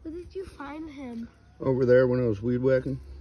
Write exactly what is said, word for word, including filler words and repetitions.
Where did you find him? Over there when I was weed whacking.